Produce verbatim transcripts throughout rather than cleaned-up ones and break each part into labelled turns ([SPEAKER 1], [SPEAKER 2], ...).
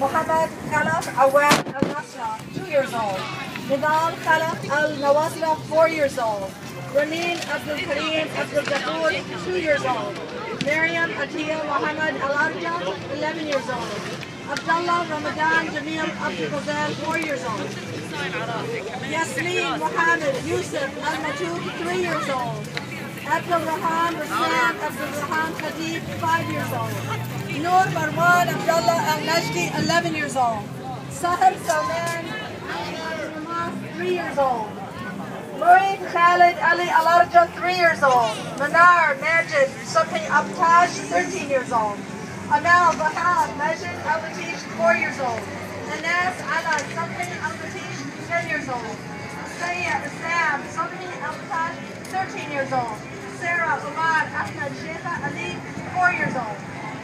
[SPEAKER 1] Muhammad Khalaf Awad Al-Nasra, two years old. Nidal Khalaf Al-Nawasra, four years old. Ramin Abdul Kareem Abdul Ghafoor, two years old. Miriam Atiya Muhammad Al-Arja, eleven years old. Abdullah Ramadan Jamil Abdul Ghazal, four years old. Yasmin Muhammad Yusuf Al-Matoub, three years old. Abdul Rahman Rasam Abdul Rahman Khatib, five years old. Noor Marwan Abdullah Al-Najdi, eleven years old. Sahar Salman three years old. Murray Khalid Ali Al-Arja, three years old. Manar Majid Subhi Abtaj, thirteen years old. Amal Bahab Majid Al-Latish, four years old. Anas Ala Subhi Al-Latish, ten years old. Sayyid Sam Subhi Al-Taj, thirteen years old. Sarah Umar Ahmed Sheikha Ali, four years old.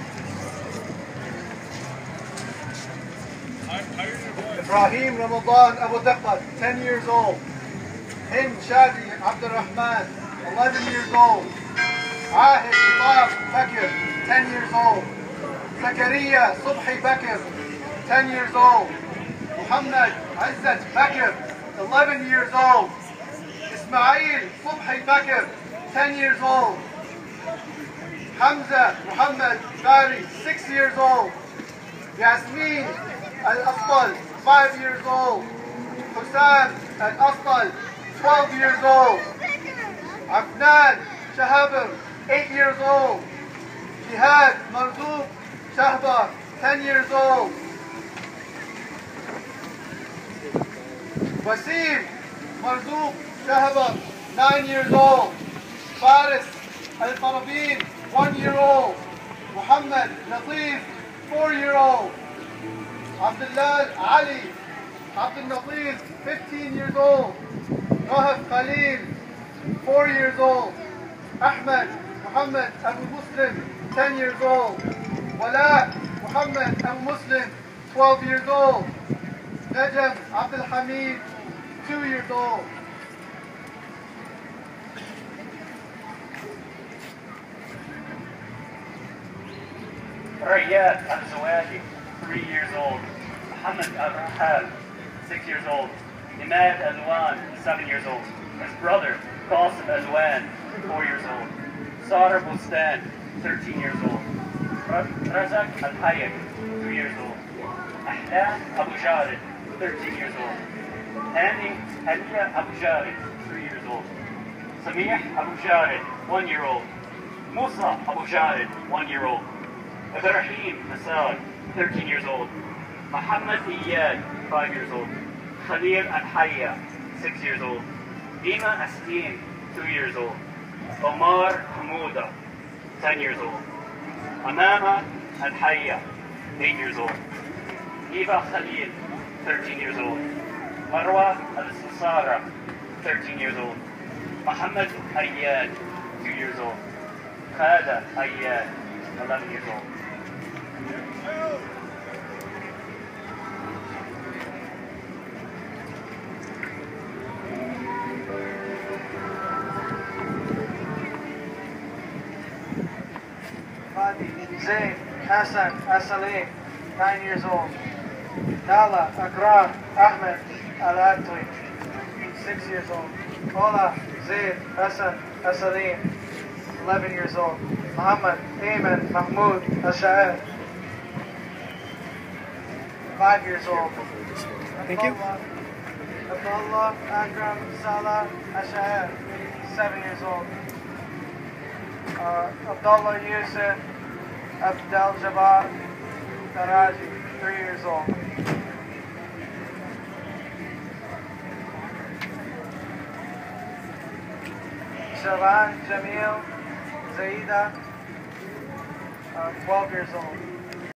[SPEAKER 2] Ibrahim Ramadan Abu Daqqa, ten years old. Hind Shadi Abdul Rahman, eleven years old. Ahid Itab Bakr, ten years old. Zakaria Subhi Bakr, ten years old. Muhammad Izzat Bakr, eleven years old. Ismail Subhi Bakr, ten years old. Hamza Muhammad Bari, six years old. Yasmin Al-Astal, five years old. Hussam Al-Astal, twelve years old. Afnan Shahabir, eight years old. Jihad Marzouk Shahbar, ten years old. Wasim Marzouk Shahbar, nine years old. Faris Al-Farabin, one year old. Muhammad Latif, four year old. Abdullah Ali Abdul Natif, fifteen years old. Rahaf Khalil, four years old. Ahmed Muhammad Abu Muslim, ten years old. Wala Muhammad Abu Muslim, twelve years old. Najam Abdul Hamid, two years old.
[SPEAKER 3] Riyad Al-Zawadi, three years old. Muhammad Al-Rahal, six years old. Imad Al-Wan, seven years old. His brother, Qasim Al-Wan, four years old. Sadr Bustan, thirteen years old. Razak Al-Hayek, two years old. Ahlan Abu Jared, thirteen years old. Hani Hania Abu Jared, three years old. Samih Abu Jared, one year old. Musa Abu Jared, one year old. Ibrahim Masad, thirteen years old. Muhammad Iyad, five years old. Khalil Al-Hayya, six years old. Dima Asteen, two years old. Omar Hamouda, ten years old. Amama Al-Hayya, eight years old. Eva Khalil, thirteen years old. Marwa Al-Sassara, thirteen years old. Muhammad Ayyad, two years old. Khada Ayyad, eleven years old.
[SPEAKER 2] Zayn Hassan Asalim, nine years old. Nala Akram Ahmed Al-Atwi, six years old. Ola Zayd Hassan Asalim, eleven years old. Muhammad Ayman Mahmoud Al-Sha'ad, five years old.
[SPEAKER 4] Thank you.
[SPEAKER 2] Abdullah Akram Salah Al-Sha'ad, seven years old. Uh, Abdullah Yusuf Abdel Jabbar Daraji, three years old. Shaban Jamil Zaida, uh, twelve years old.